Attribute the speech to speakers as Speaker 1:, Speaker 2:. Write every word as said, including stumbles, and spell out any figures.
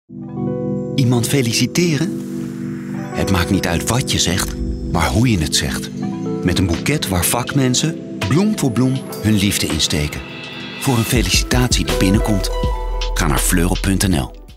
Speaker 1: Iemand feliciteren? Het maakt niet uit wat je zegt, maar hoe je het zegt. Met een boeket waar vakmensen, bloem voor bloem, hun liefde insteken. Voor een felicitatie die binnenkomt, ga naar fleurop punt n l.